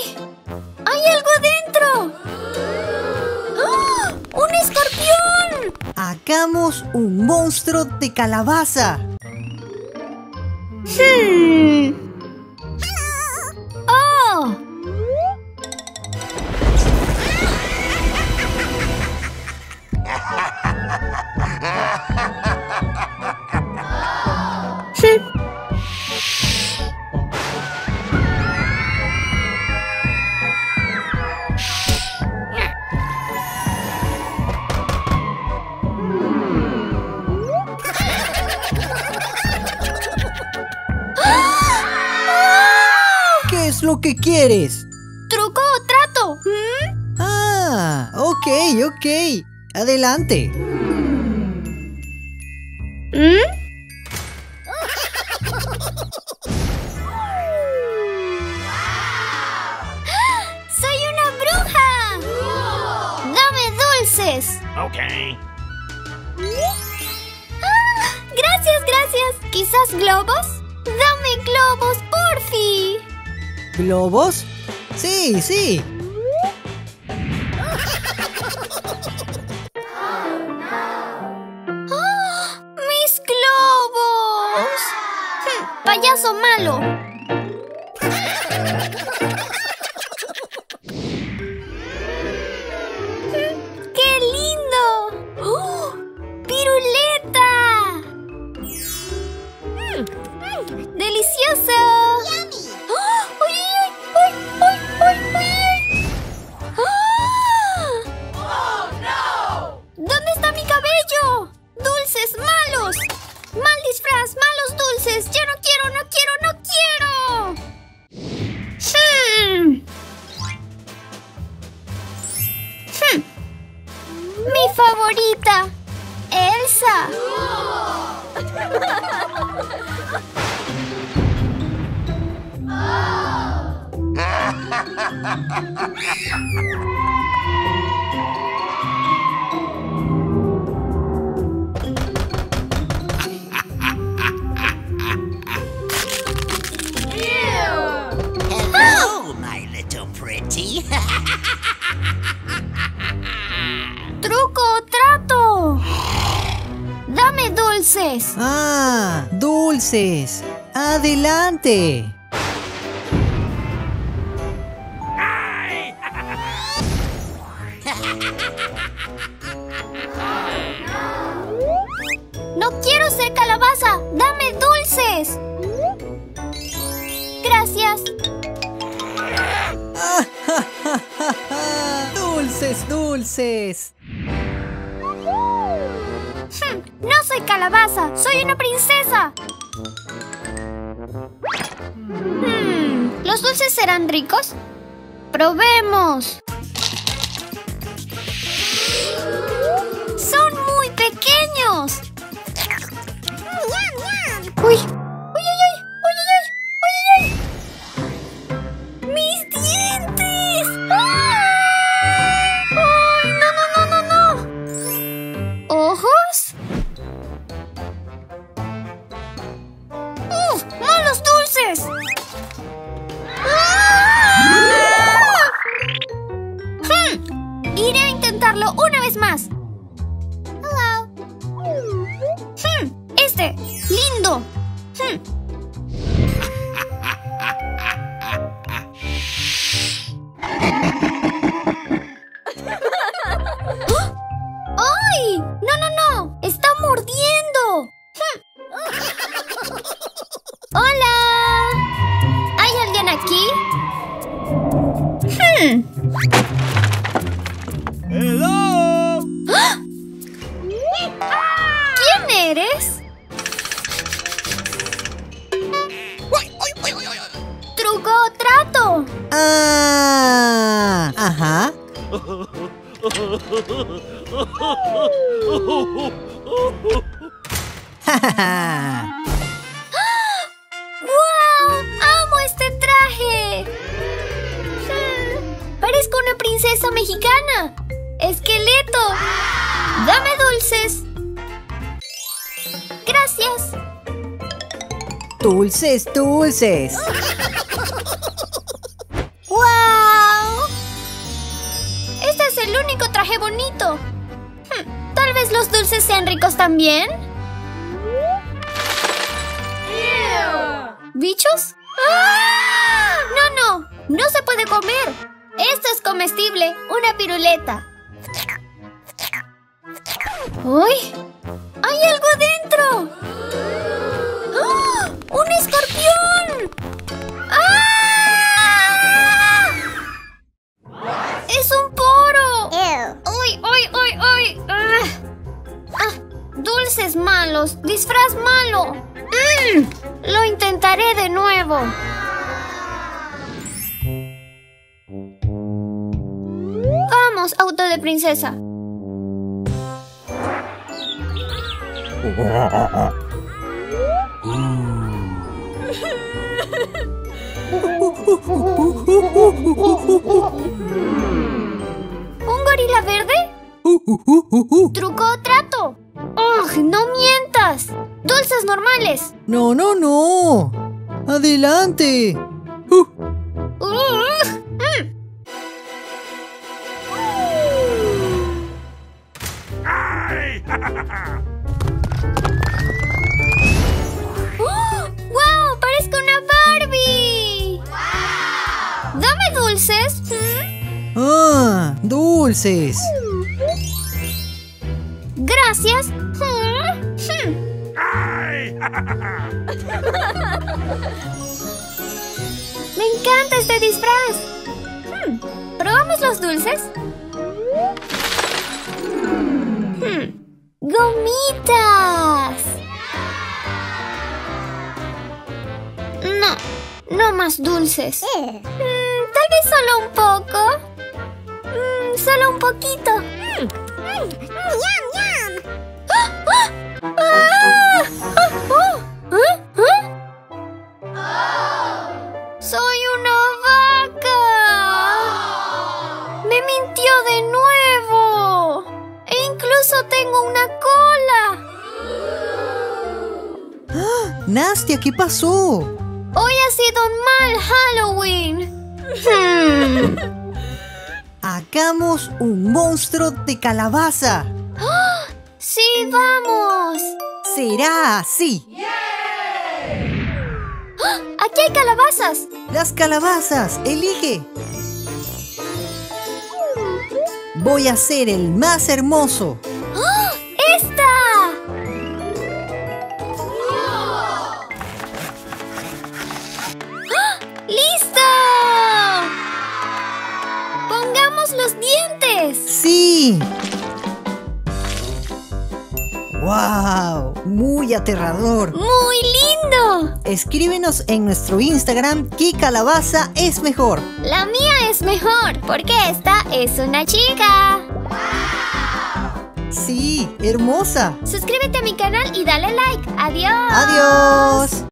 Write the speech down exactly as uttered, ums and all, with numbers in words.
¡Uy! ¡Hay algo dentro! ¡Oh! ¡Un escorpión! Hagamos un monstruo de calabaza. Hmm. ¡Oh! ¿Qué es lo que quieres? ¿Truco o trato? ¿Mm? Ah, ok, ok. Adelante. ¿Mm? ¡Soy una bruja! ¡Dame dulces! Ok. Ah, gracias, gracias. ¿Quizás globos? ¡Dame globos, porfi! ¿Globos? Sí, sí. ¡Oh, ¡mis globos! Hm, ¡payaso malo! hm, ¡Qué lindo! ¡Oh, ¡piruleta! Mm, mm, ¡delicioso! ¡Oh, uy, uy, uy, uy, uy! ¡Ah! ¿Dónde está mi cabello? ¡Dulces malos! ¡Mal disfraz! ¡Malos dulces! ¡Ya no quiero, no quiero, no quiero! Hmm. Hmm. ¡Mi favorita! ¡Elsa! Hello, my little pretty. ¡Truco o trato! ¡Dame dulces! Ah, dulces. Adelante. ¡No quiero ser calabaza! ¡Dame dulces! Gracias. Ah, ja, ja, ja, ja. Dulces, dulces. Hmm, no soy calabaza, soy una princesa. Hmm, ¿los dulces serán ricos? ¡Probemos! ¡Son muy pequeños! ¡Uy! ¡Uy, uy, uy! ¡Uy, uy, uy! ¡Uy, uy, uy! ¡Mis dientes! ¡Ah! ¡Ay, no, no, no, no, no! ¿Ojos? ¡Uf! ¡Malos dulces! ¡Ah! Hmm, iré a intentarlo una vez más. Hello. Hmm, este, lindo. Hmm. ¡Ay! ¡No, no, no! ¡Está mordiendo! Hmm. ¡Hola! ¿Hay alguien aquí? Hmm. Hello. ¡Ah! ¿Quién eres? ¿Truco o trato? Ah, ajá. Ja, ja, ja. ¡Guau! ¡Amo este traje! Hmm, parezco una princesa mexicana. ¡Esqueleto! ¡Dame dulces! Gracias. Dulces, dulces. ¡Guau! bonito. Hmm, Tal vez los dulces sean ricos también. ¿Bichos? ¡Ah! No, no, no se puede comer. Esto es comestible, una piruleta. ¡Uy! ¡Hay algo dentro! ¡Ah! ¡Un escorpión! ¡Ah! ¡Es un poro! ¡Uy, uy, uy, uy! ¡Ah! ¡Ah! Dulces malos, disfraz malo. ¡Mm! Lo intentaré de nuevo. Vamos, auto de princesa. ¿Un gorila verde? ¿Truco o trato? ¡Ugh! ¡No mientas! ¡Dulces normales! No, no, no. Adelante. Uh, ¡Ugh! Mm. ¡Oh! ¡Guau! ¡Parezco una Barbie! ¡Wow! ¡Dame dulces! ¿Mm? ah, dulces. ¡Gracias! ¿Mm? ¿Mm? ¡Me encanta este disfraz! ¿Mm? ¿Probamos los dulces? ¿Mm? ¡Gomitas! No, no más dulces. Mm, tal vez solo un poco. Mm, solo un poquito. Mm. Mm. ¡Yum, yum! ¡Ah! ¡Ah! ¡Ah! ¡Ah! ¡Ah! ¡Ah! ¡Soy una vaca! ¡Me mintió de nuevo! ¡E incluso tengo una cola! Nastia, ¿qué pasó? Hoy ha sido un mal Halloween. Hmm. Hagamos un monstruo de calabaza. ¡Oh! ¡Sí, vamos! Será así. ¡Oh! ¡Aquí hay calabazas! Las calabazas, elige. Voy a ser el más hermoso. ¡Oh! ¡Esta! ¡Oh! ¡Listo! ¡Pongamos los dientes! ¡Sí! ¡Wow! Muy aterrador. ¡Muy lindo! Escríbenos en nuestro Instagram qué calabaza es mejor. La mía es mejor, porque esta es una chica. Sí, hermosa. Suscríbete a mi canal y dale like. ¡Adiós! Adiós.